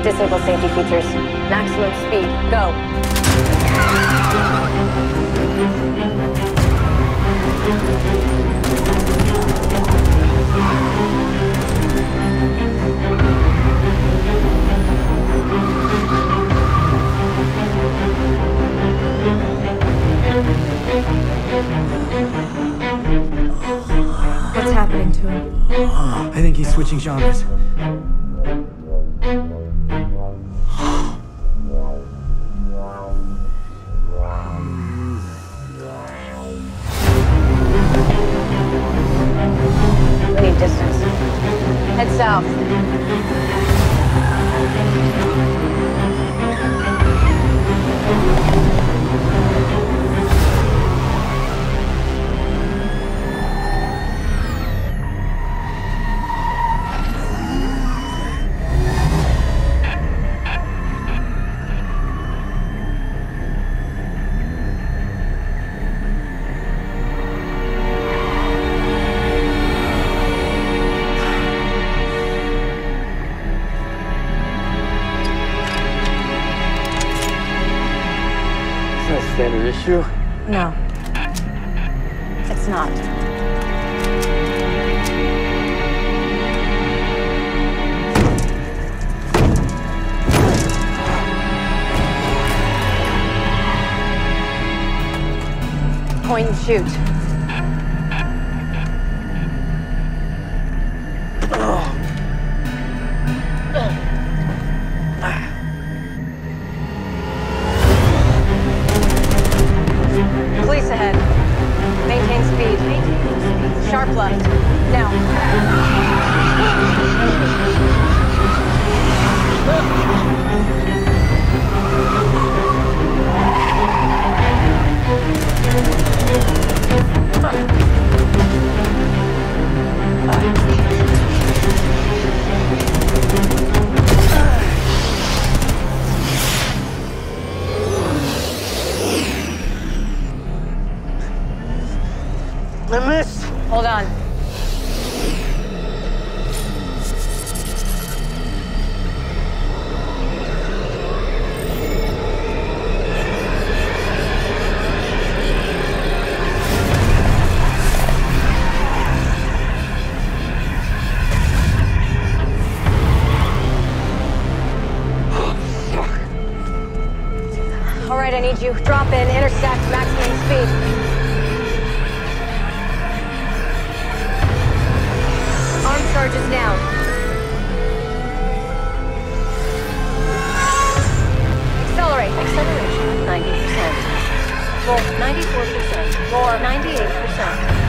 Disable safety features. Maximum speed. Go. What's happening to him? I think he's switching genres. We need distance. Head south. Is that a standard issue? No. It's not. Point and shoot. Police ahead. Maintain speed. Sharp left. Now. I missed! Hold on. All right, I need you. Drop in, intersect, maximum speed. Arm charges now. Accelerate. Acceleration 90%. Roll 94%. More 98%.